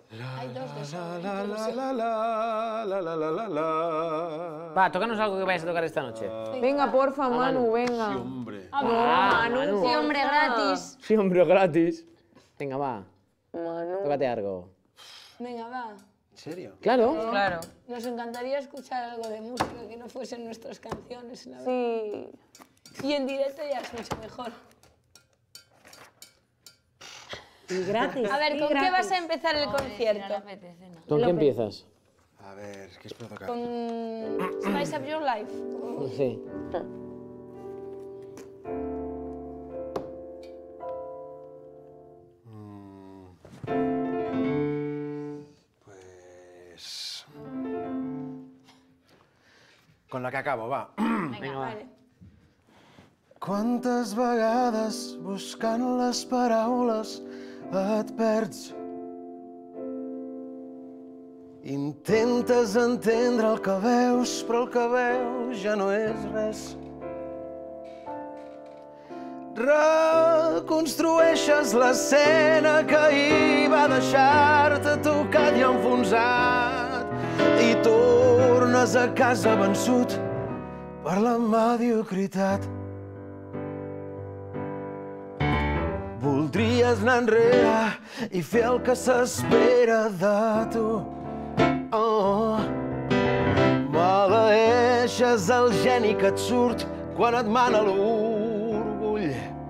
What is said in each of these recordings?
Hay dos de sobra. Va, tócanos algo que vayas a tocar esta noche. Venga, porfa, Manu, venga. Sí, hombre. Manu, Sí, hombre, gratis. Sí, hombre, gratis. Venga, va. Manu. Tócate algo. Venga, va. ¿En serio? Claro. Claro. Nos encantaría escuchar algo de música que no fuesen nuestras canciones, la verdad. Sí. Y en directo ya es mucho mejor. Y gratis. A ver, ¿con qué vas a empezar el concierto? ¿Con qué empiezas? A ver, ¿qué os puedo tocar? ¿Con Spice Up Your Life? Sí. Pues... Con la que acabo, va. Venga, va. Vale. Quantes vegades buscant les paraules et perds? Intentes entendre el que veus, però el que veus ja no és res. Reconstrueixes l'escena que ahir va deixar-te tocat i enfonsat i tornes a casa vençut per la mediocritat. Voldries anar enrere i fer el que s'espera de tu. Oh, maleeixes el geni que et surt quan et mana l'orgull.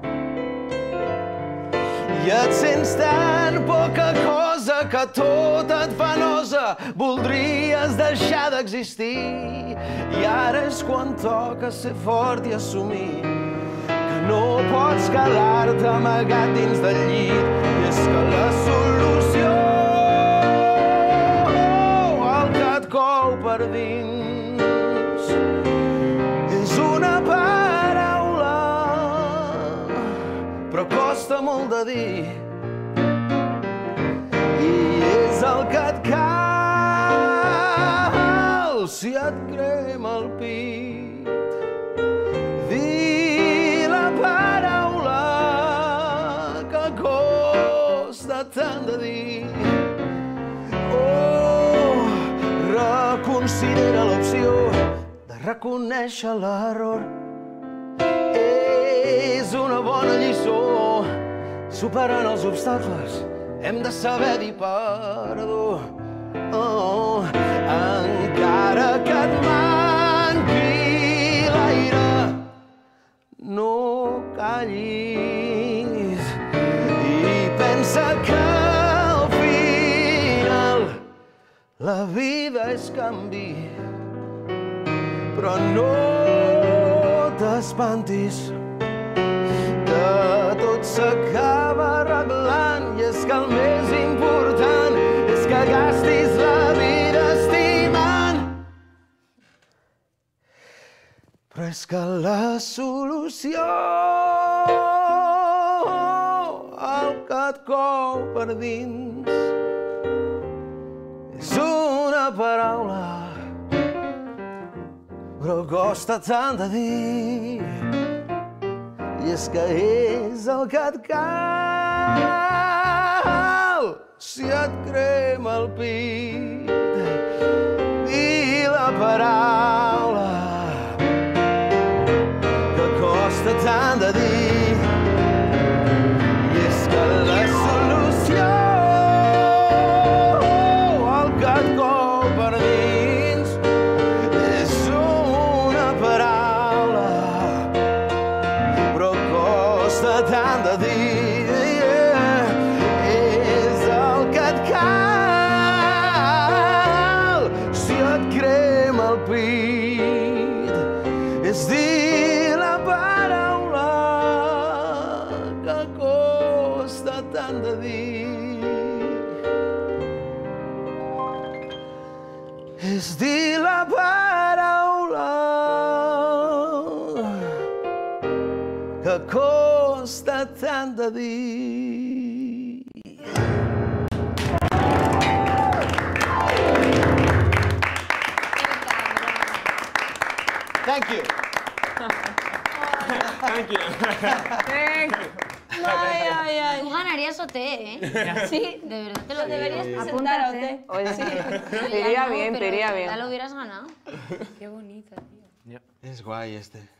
I et sents tan poca cosa que tot et fa nosa. Voldries deixar d'existir i ara és quan toca ser fort i assumir que no pots quedar-te amagat dins del llit. I és que la solució al que et cou per dins és una paraula, però costa molt de dir. I és el que et cal si et crema el pit. Dir la paraula que costa tant de dir. Oh, reconsidera l'opció de reconèixer l'error. És una bona lliçó. Superant els obstacles hem de saber dir perdó. Oh, encara que et manqui l'aire, no callis i pensa que al final la vida és canvi. Però no t'espantis, que tot s'acaba arreglant i és que el més important és que gastis la vida estimant. Però és que la solució al que et cou per dins és una paraula, però costa tant de dir. I és que és el que et cal si et crema el pit. Dir la paraula que costa tant de dir. I és que la solució al que et cou per dins és una paraula, però costa tant de dir. És el que et cal si et crema el pit. És dir la paraula que costa tant de dir. És dir la paraula que costa tant de dir. Thank you. Thank you. Thank Ay, ay, ay. Tú ganarías OT, ¿eh? Sí, De verdad te lo deberías presentar a OT. Oye, te iría bien, te iría bien. Ya lo hubieras ganado. Qué bonita, tío. Es guay este.